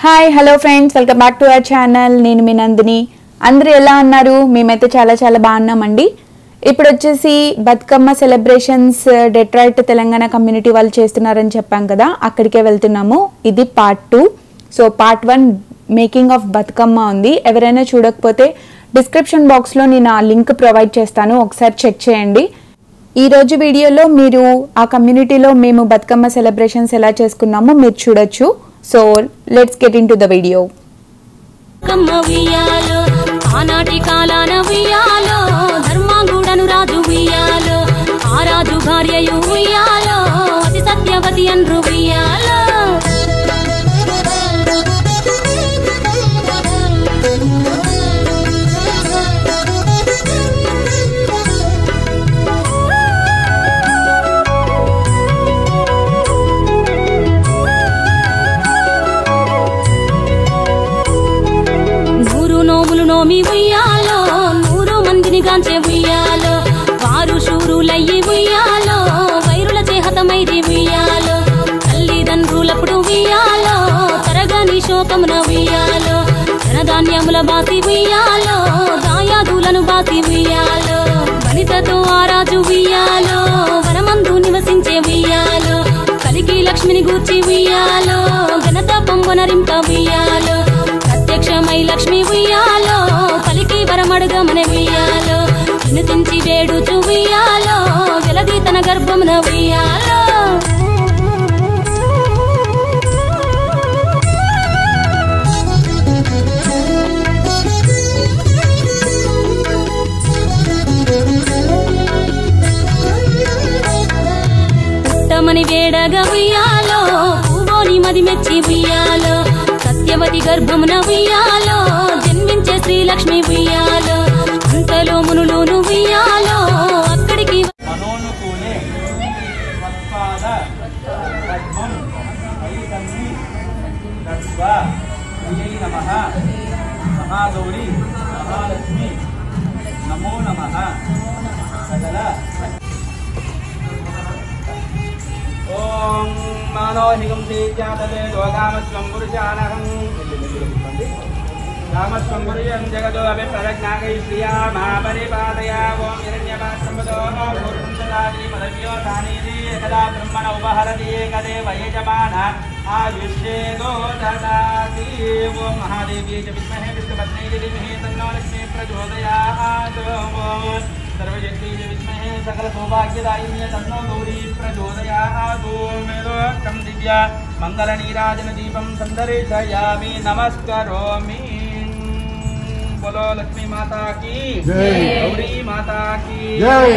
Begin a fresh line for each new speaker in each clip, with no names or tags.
Hi hello friends, welcome back to our channel. నేను మీ నందిని. అందరూ ఎలా ఉన్నారు? మేమైతే చాలా చాలా బాగున్నామండి. ఇప్పుడు వచ్చేసి Bathukamma celebrations Detroit Telangana community వాళ్ళు చేస్తున్నారని చెప్పాం కదా, అక్కడికే వెళ్తున్నాము. ఇది part 2. So part 1 making of Bathukamma ఉంది. ఎవరైనా చూడకపోతే డిస్క్రిప్షన్ బాక్స్లో నేను ఆ లింక్ ప్రొవైడ్ చేస్తాను, ఒకసారి చెక్ చేయండి. ఈరోజు వీడియోలో మీరు ఆ కమ్యూనిటీలో మేము బతుకమ్మ సెలబ్రేషన్స్ ఎలా చేసుకున్నామో మీరు చూడొచ్చు. So let's get into the video. ఆనాటి కాలాన వియాలో ధర్మాంగుడను రాజు వియాలో, ఆ రాజు భార్యయు వియాలో అతి సత్యవతి అన్రు వియాలో. నోమి ఉయ్యాలో 100 మందిని గాంచే ఉయ్యాలో, వారు శూరులయ్యి ఉయ్యాలో వైరుల చేహతమైరి ఉయ్యాలో. తల్లిదండ్రులప్పుడు ఉయ్యాలో తరగని శోకమున ఉయ్యాలో, ధనధాన్యముల బాసి ఉయ్యాలో దాయాదులను బాసి ఉయ్యాలో. వనితతో ఆరాజు ఉయ్యాలో వనమందు నివసించే ఉయ్యాలో, కలికి లక్ష్మిని గూర్చి ఉయ్యాలో ఘనత పొంగొనరింప ఉయ్యాలో. ప్రత్యక్షమై లక్ష్మి ఉయ్యాలో పలికి వరమడుగమన ఉయ్యాలో, వినుతించి వేడుచు ఉయ్యాలో వెలది తన గర్భమున ఉయ్యాలో. పుట్టమని వేడగా ఉయ్యాలో పూవోని మది మెచ్చి ఉయ్యాలో, సత్యవతి గర్భమున ఉయ్యాలో జన్మించే శ్రీలక్ష్మి ఉయ్యాలో. అంతలో మునులోను ఉయ్యాలో అక్కడికి మనోనుకూలే వత్పాద పద్మం ఐతన్ని దత్వా శ్రీయై నమః మహాగౌరీ మహాలక్ష్మి నమో నమః సకల. ఓం మానోహికం తేజాతలే లోకామస్వం పురుషానహం రామస్వం పురుషం జగదో అభి ప్రజ్ఞాకై శ్రియా మహాపరిపాదయా. ఓం హిరణ్యపాత్రమదో పూర్వంతదాది పదవ్యో ధానీది ఏకదా బ్రహ్మణ ఉపహరతి ఏకదేవ యజమాన ఆయుష్యేదో దదాతి. ఓం మహాదేవ్యై చ విద్మహే విష్ణుపత్న్యై ధీమహి తన్నో లక్ష్మీ ప్రచోదయాత్. ఓం సర్వశక్త్యై చ విద్మహే సకల సౌభాగ్యదాయిన్యై తన్నో గౌరీ ప్రచోదయాత్. మేలోకం దివ్య మంగళ నీరాజన దీపం సందర్శయామి నమస్కరోమి. बोलो लक्ष्मी माता की जय, गौरी माता की जय.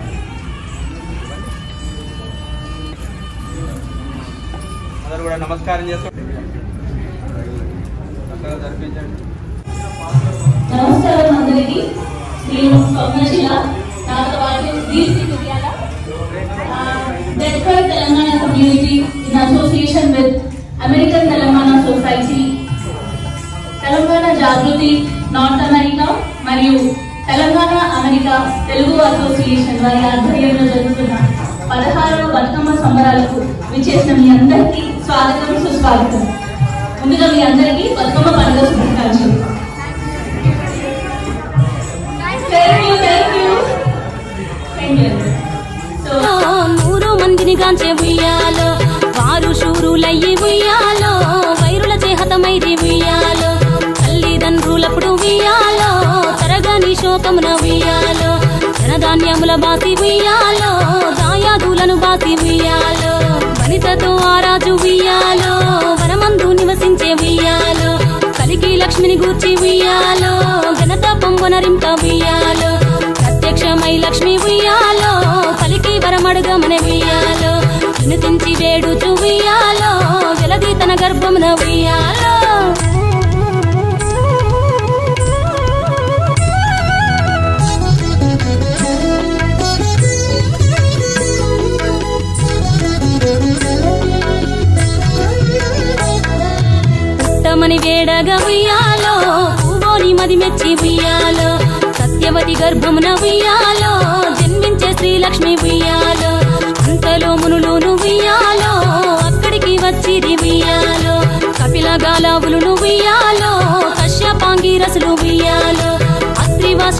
అందరూ కూడా నమస్కారం చేస్తారు.
నమస్కారం అందరికీ. నేను స్వప్నశిల, నాతో పాటు Deepthi Kuryala, Detroit Telangana community in association with American Telangana society, Telangana Jagruthi North America మరియు తెలంగాణ అమెరికా తెలుగు అసోసియేషన్ వారి ఆధ్వర్యంలో జరుగుతున్న 16వ బతుకమ్మ సంబరాలకు విచ్చేసిన మీ అందరికీ స్వాగతం, సుస్వాగతం. ముందుగా మీ అందరికీ బతుకమ్మ పండుగ శుభాకాంక్షలు.
నూరు మందిని గాంచే ఉయ్యాలో, వారు శూరులయ్యి ఉయ్యాలో వైరుల చేహతమైరి ఉయ్యాలో. తల్లిదండ్రులప్పుడు ఉయ్యాలో తరగని శోకమున ఉయ్యాలో, ధనధాన్యముల బాసి ఉయ్యాలో దాయాదులను బాసి ఉయ్యాలో. వనితతో ఆరాజు ఉయ్యాలో వనమందు నివసించే ఉయ్యాలో, కలికి లక్ష్మిని గూర్చి ఉయ్యాలో ఘనత పొంగొనరింప ఉయ్యాలో. ప్రత్యక్షమై లక్ష్మి ఉయ్యాలో పలికి వరమడుగమన ఉయ్యాలో, వినుతించి వేడుచు ఉయ్యాలో వెలది తన గర్భమున ఉయ్యాలో. పుట్టమని వేడగా ఉయ్యాలో పూవోని మది మెచ్చి ఉయ్యాలో, సత్యవతి గర్భమున ఉయ్యాలో జన్మించే శ్రీలక్ష్మి ఉయ్యాలో. అంతలో మునులోను ఉయ్యాలో అక్కడికి వచ్చిరి ఉయ్యాలో, కపిల గాలావులు ఉయ్యాలో అత్రివాసి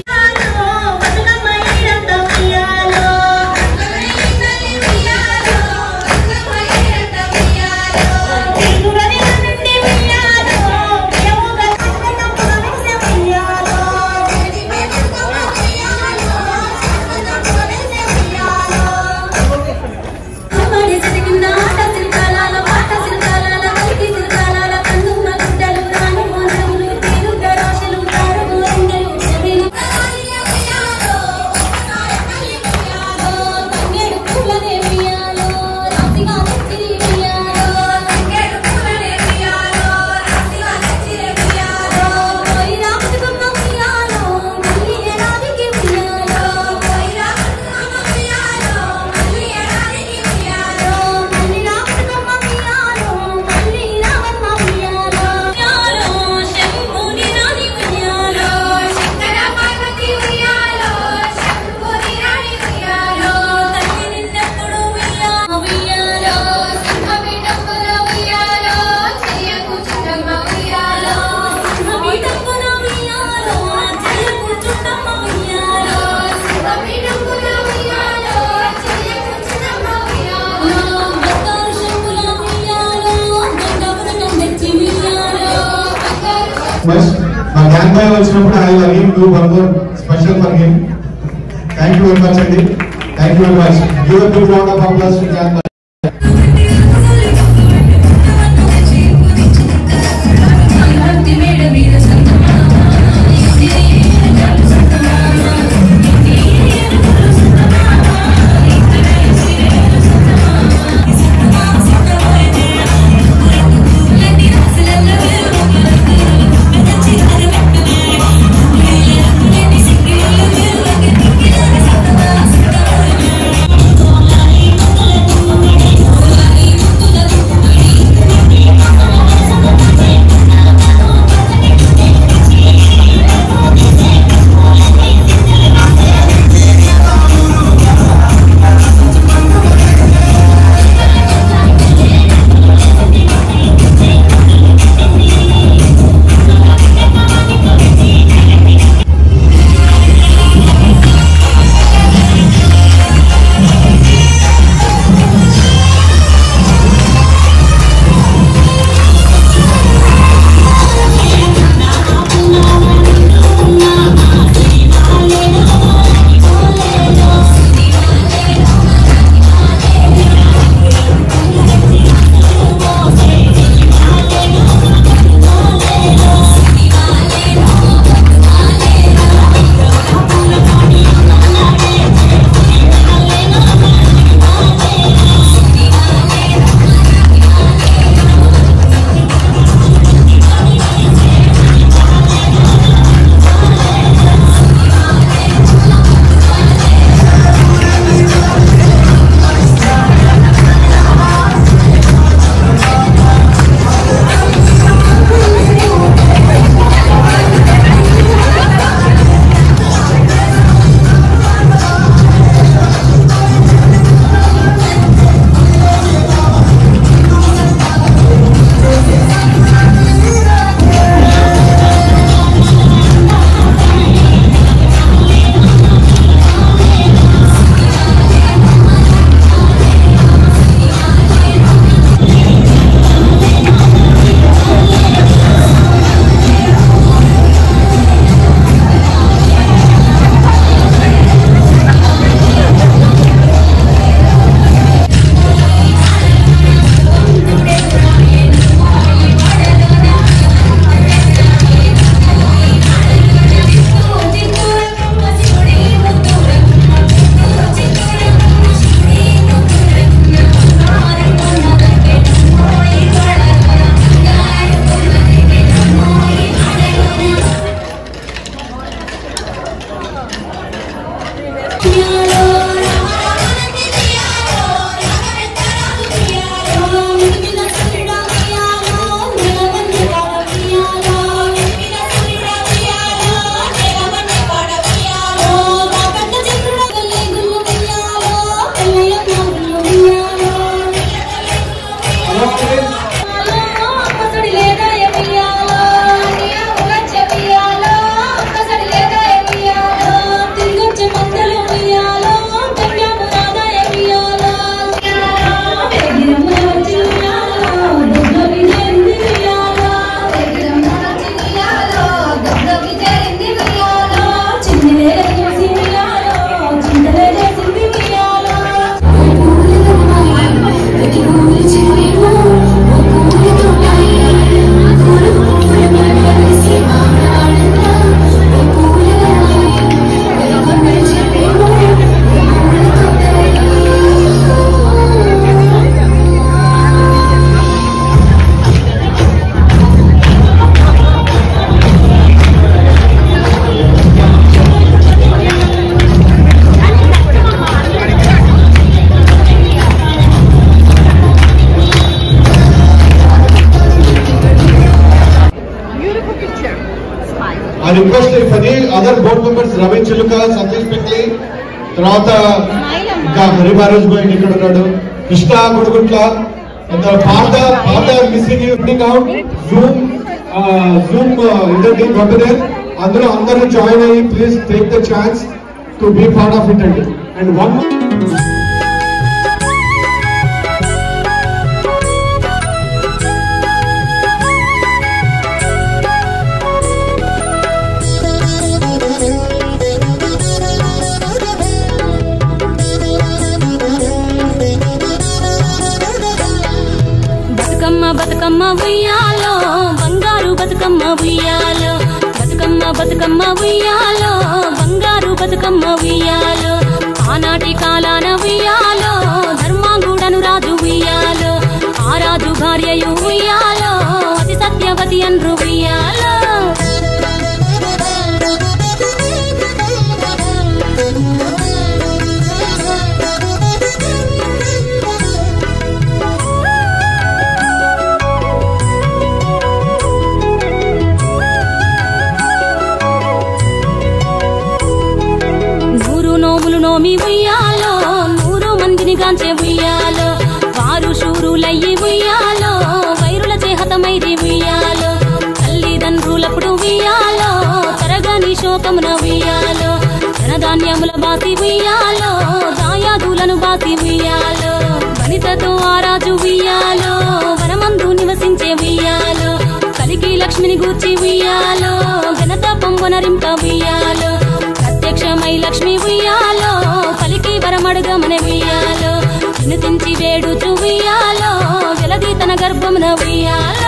my grandmother వచ్చినప్పుడు I will again do one more special for him. Thank you very much అండి. Thank you very much. Give a big round of applause to grandmother. Request if any other board members Ravi Chiluka Satish పిక్లీ తర్వాత ఇంకా హరి మహారాజ్ భాయ్ ఇక్కడ ఉన్నాడు కృష్ణ గుడుగుట్ల పాత missing evening out zoom interview పంపిణీ అందులో అందరూ join అయ్యి please take the chance to be part of it అండి. అండ్ వన్
బతుకమ్మ ఉయ్యాలో బంగారు బతుకమ్మ ఉయ్యాలో బతుకమ్మ ఉయ్యాలో బంగారు బతుకమ్మ ఉయ్యాలో ఆనాటి కాలాన ఉయ్యాలో ధర్మాంగుడను రాజు ఉయ్యాలో ఆ రాజు భార్యయు ఉయ్యాలో అతి సత్యవతి అన్రు ఉయ్యాలో నోమి ఉయ్యాలో 100 మందిని గాంచే ఉయ్యాలో వారు శూరులయ్యి ఉయ్యాలో వైరుల చేహతమైది ఉయ్యాలో తల్లిదండ్రులప్పుడు ఉయ్యాలో తరగని శోకమున ఉయ్యాలో ధనధాన్యముల బాసి ఉయ్యాలో దాయాదులను బాసి ఉయ్యాలో వనితతో ఆరాజు ఉయ్యాలో వనమందు నివసించే ఉయ్యాలో కలికి లక్ష్మిని గూర్చి ఉయ్యాలో ఘనత పొంగునరింప ఉయ్యాలో ప్రత్యక్షమై లక్ష్మి ఉయ్యాలో పలికి వరమడుగమన ఉయ్యాలో వినుతించి వేడుచు ఉయ్యాలో వెలది తన గర్భమున ఉయ్యాలో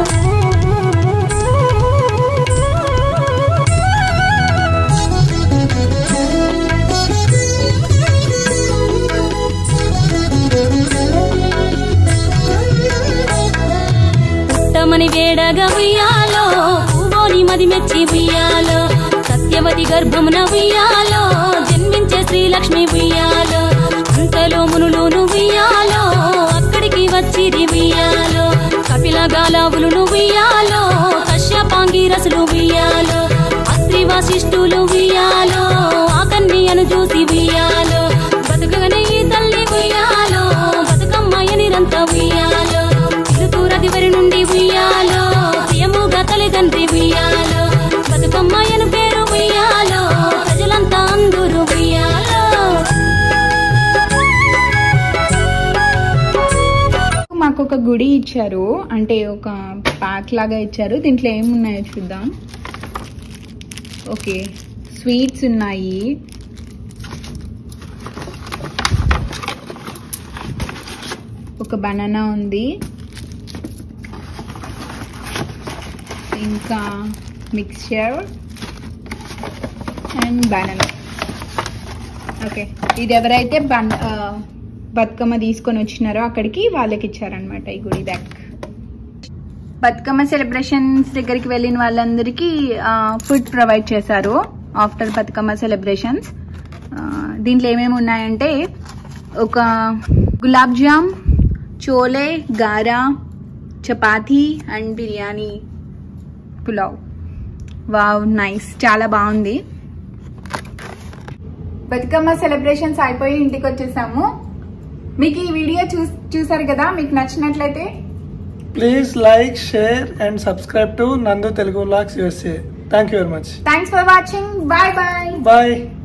పుట్టమని వేడగా ఉయ్యాలో పువ్వోని మది మెచ్చి ఉయ్యాలో సత్యవతి గర్భమున ఉయ్యాలో జన్మించే శ్రీలక్ష్మి ఉయ్యాలో అంతలో మునులును ఉయ్యాలో అక్కడికి వచ్చిరి ఉయ్యాలో కపిల గాలావులు ఉయ్యాలో కశ్యపాంగిరసులు ఉయ్యాలో అత్రి వశిష్ఠులు ఉయ్యాలో ఆ కన్యను చూసి ఉయ్యాలో బతుకగనే ఈ తల్లి ఉయ్యాలో బతుకమ్మయ నిరంత ఉయ్యాలో తిరుతూరదివరి నుండి ఉయ్యాలో ప్రియముగా తల్లిదండ్రి ఉయ్యాలో బతుకమ్మయను పేరు ఉయ్యాలో ప్రజలంతా అందరూ ఉయ్యాలో
మాకు ఒక గుడి ఇచ్చారు, అంటే ఒక ప్యాక్ లాగా ఇచ్చారు. దీంట్లో ఏమున్నాయో చూద్దాం. ఓకే, స్వీట్స్ ఉన్నాయి, ఒక బనానా ఉంది, ఇంకా మిక్స్చర్ అండ్ బనానా. ఓకే, ఇది ఎవరైతే బతుకమ్మ తీసుకొని వచ్చినారో అక్కడికి వాళ్ళకి ఇచ్చారనమాట ఈ గుడి బ్యాగ్. బతుకమ్మ సెలబ్రేషన్స్ దగ్గరికి వెళ్ళిన వాళ్ళందరికీ ఫుడ్ ప్రొవైడ్ చేశారు ఆఫ్టర్ బతుకమ్మ సెలబ్రేషన్స్. దీంట్లో ఏమేమి ఉన్నాయంటే ఒక గులాబ్ జామ్, చోలే, గారా, chapati and biryani, pulao. Wow, nice, చాలా బాగుంది. బతుకమ్మ సెలబ్రేషన్స్ అయిపోయి ఇంటికి వచ్చేసాము. మీకు ఈ వీడియో చూసారు కదా, మీకు నచ్చినట్లయితే
please like, share and subscribe to Nandu Telugu vlogs USA. Thank you very much.
Thanks for watching. Bye bye.
Bye.